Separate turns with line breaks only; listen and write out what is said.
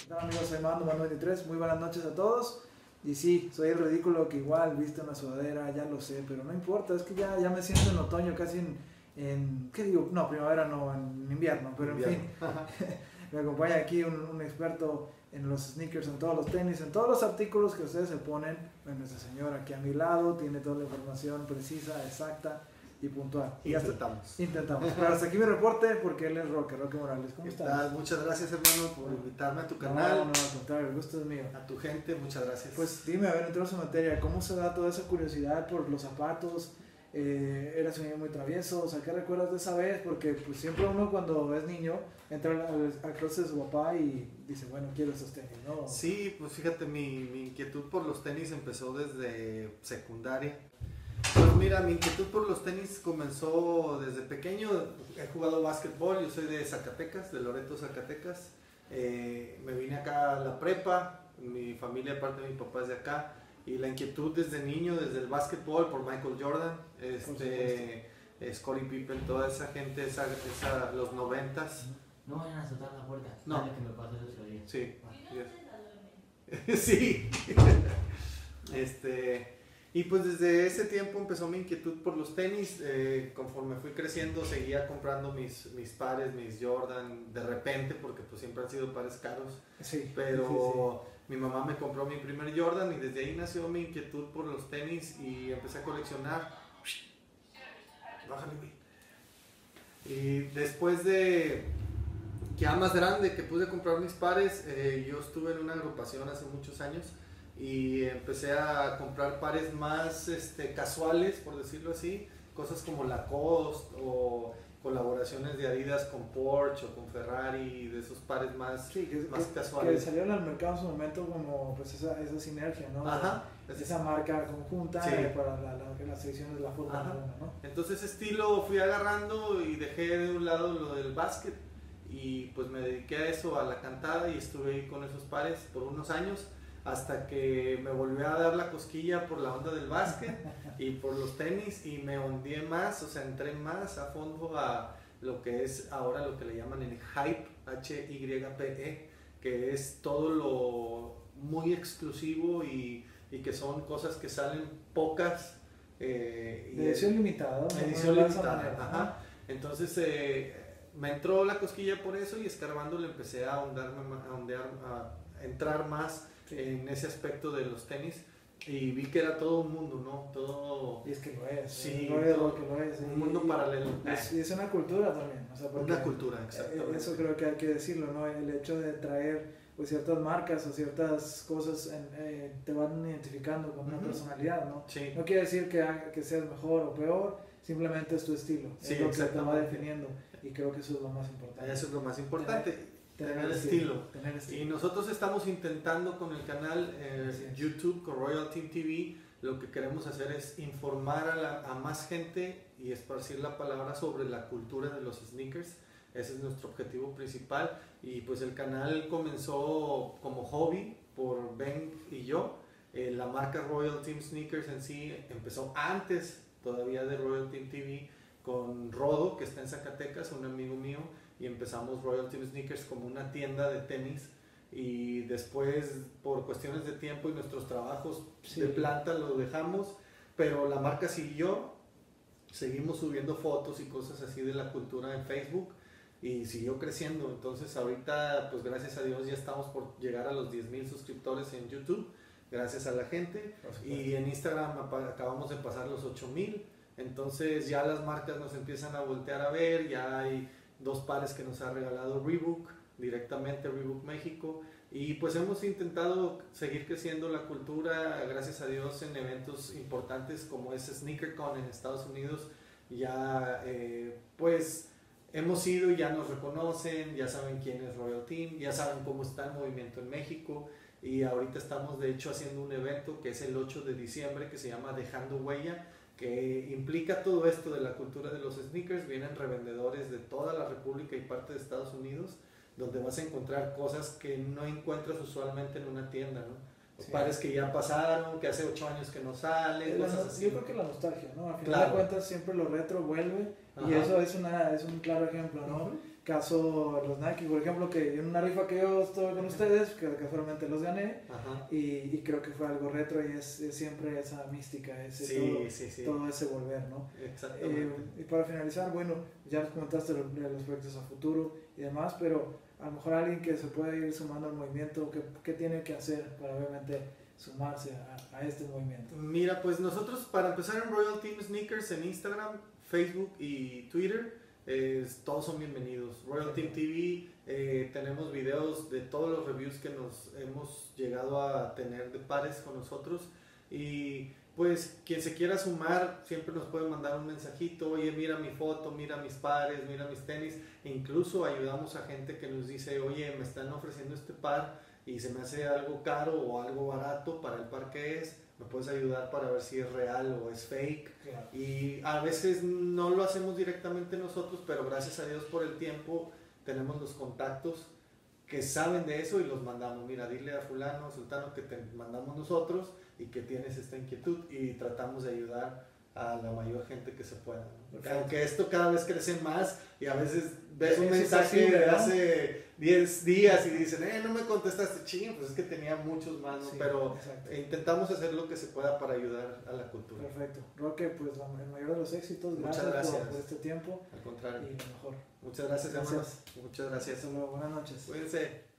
Hola amigos, soy Mando23, muy buenas noches a todos. Y sí, soy el ridículo que igual viste una sudadera, ya lo sé, pero no importa, es que ya me siento en otoño, casi ¿qué digo? No, primavera no, en invierno, pero en fin. Me acompaña aquí un experto en los sneakers, en todos los tenis, en todos los artículos que ustedes se ponen. Bueno, esta señora aquí a mi lado tiene toda la información precisa, exacta y puntual. Intentamos. Pero hasta aquí mi reporte porque él es Roque Morales. ¿Cómo estás?
Muchas gracias, hermano, por invitarme a tu canal.
No, al contrario, el gusto es mío.
A tu gente, muchas gracias.
Pues dime, a ver, entramos en materia, ¿cómo se da toda esa curiosidad por los zapatos? Eras un niño muy travieso, o sea, ¿qué recuerdas de esa vez? Porque pues siempre uno cuando es niño entra a clase de su papá y dice, bueno, quiero esos tenis, ¿no?
Sí, pues fíjate, mi inquietud por los tenis empezó desde secundaria. Pues mira, mi inquietud por los tenis comenzó desde pequeño. He jugado básquetbol, yo soy de Zacatecas, de Loreto, Zacatecas. Me vine acá a la prepa, mi familia, aparte de mi papá, es de acá. Y la inquietud desde niño, desde el básquetbol, por Michael Jordan, Scottie Pippen, toda esa gente, los 90s.
No vayan a soltar la puerta.
No.
Dale que me pase eso ahí.
Sí. Sí. Y pues desde ese tiempo empezó mi inquietud por los tenis. Conforme fui creciendo seguía comprando mis pares, mis Jordan de repente, porque pues siempre han sido pares caros.
Sí,
pero sí. Mi mamá me compró mi primer Jordan y desde ahí nació mi inquietud por los tenis y empecé a coleccionar. Bájale, güey. Y después de ya más grande que pude comprar mis pares, yo estuve en una agrupación hace muchos años y empecé a comprar pares más casuales, por decirlo así, cosas como Lacoste o colaboraciones de Adidas con Porsche o con Ferrari, de esos pares más, más casuales.
Que salieron al mercado en su momento como pues esa sinergia, ¿no?
Ajá.
Esa marca conjunta, sí, para las ediciones de la Fórmula 1, ¿no?
Entonces ese estilo fui agarrando y dejé de un lado lo del básquet y pues me dediqué a eso, a la cantada, y estuve ahí con esos pares por unos años hasta que me volvió a dar la cosquilla por la onda del básquet y por los tenis y me hundí más, o sea, entré más a fondo a lo que es ahora lo que le llaman el hype, Hype, que es todo lo muy exclusivo y que son cosas que salen pocas.
De edición limitada.
Edición limitada, ajá. Entonces me entró la cosquilla por eso y escarbando le empecé a entrar más en ese aspecto de los tenis y vi que era todo un mundo, ¿no? Todo...
Y es que lo es,
sí,
lo es lo que lo es.
Un mundo paralelo.
Y es una cultura también, o sea,
una cultura, exactamente.
Eso creo que hay que decirlo, ¿no? El hecho de traer pues ciertas marcas o ciertas cosas te van identificando con una personalidad, ¿no?
Sí.
No quiere decir que seas mejor o peor, simplemente es tu estilo,
sí,
es lo que te va definiendo y creo que eso es lo más importante.
Eso es lo más importante. Tener estilo. Y nosotros estamos intentando con el canal YouTube, con Royal Team TV, lo que queremos hacer es informar a más gente y esparcir la palabra sobre la cultura de los sneakers. Ese es nuestro objetivo principal y pues el canal comenzó como hobby por Ben y yo. La marca Royal Team Sneakers en sí empezó antes todavía de Royal Team TV con Rodo, que está en Zacatecas, un amigo mío, y empezamos Royal Team Sneakers como una tienda de tenis y después por cuestiones de tiempo y nuestros trabajos de planta lo dejamos, pero la marca siguió, seguimos subiendo fotos y cosas así de la cultura en Facebook y siguió creciendo. Entonces ahorita pues gracias a Dios ya estamos por llegar a los 10,000 suscriptores en YouTube, gracias a la gente, y en Instagram acabamos de pasar los 8,000. Entonces ya las marcas nos empiezan a voltear a ver, ya hay 2 pares que nos ha regalado Reebok, directamente Reebok México, y pues hemos intentado seguir creciendo la cultura, gracias a Dios, en eventos importantes como es SneakerCon en Estados Unidos. Ya pues hemos ido y ya nos reconocen, ya saben quién es Royal Team, ya saben cómo está el movimiento en México, y ahorita estamos de hecho haciendo un evento que es el 8 de diciembre que se llama Dejando Huella, que implica todo esto de la cultura de los sneakers. Vienen revendedores de toda la República y parte de Estados Unidos, donde vas a encontrar cosas que no encuentras usualmente en una tienda, ¿no? Sí. Pares que ya pasaron, que hace 8 años que no salen, cosas así.
Yo creo que la nostalgia, ¿no? Al final de cuentas siempre lo retro vuelve. Ajá. Y eso es un claro ejemplo, ¿no? Caso los Nike, por ejemplo, que en una rifa que yo estuve con ustedes, que casualmente los gané, y creo que fue algo retro y es siempre esa mística, todo ese volver, ¿no?
Exactamente.
Y para finalizar, bueno, ya nos comentaste los proyectos a futuro y demás, pero a lo mejor alguien que se puede ir sumando al movimiento, ¿qué tiene que hacer para obviamente sumarse a este movimiento?
Mira, pues nosotros para empezar en Royal Team Sneakers en Instagram, Facebook y Twitter, todos son bienvenidos. Royal Team TV, tenemos videos de todos los reviews que nos hemos llegado a tener de pares con nosotros, y pues quien se quiera sumar siempre nos puede mandar un mensajito: oye, mira mi foto, mira mis pares, mira mis tenis. E incluso ayudamos a gente que nos dice: oye, me están ofreciendo este par y se me hace algo caro o algo barato para el par que es, me puedes ayudar para ver si es real o es fake.
Claro.
Y a veces no lo hacemos directamente nosotros, pero gracias a Dios por el tiempo tenemos los contactos que saben de eso y los mandamos: mira, dile a fulano, sultano, que te mandamos nosotros y que tienes esta inquietud, y tratamos de ayudar a la mayor gente que se pueda, ¿no? Aunque esto cada vez crece más y a veces ves un mensaje de hace 10 días y dicen: no me contestaste, ching, pues es que tenía muchos más, ¿no?
Sí,
pero
exacto.
Intentamos hacer lo que se pueda para ayudar a la cultura.
Perfecto. Roque, pues el mayor de los éxitos. Gracias. Por este tiempo.
Al contrario.
Y lo mejor.
Muchas gracias, hermanos. Muchas gracias.
Hasta luego. Buenas noches.
Cuídense.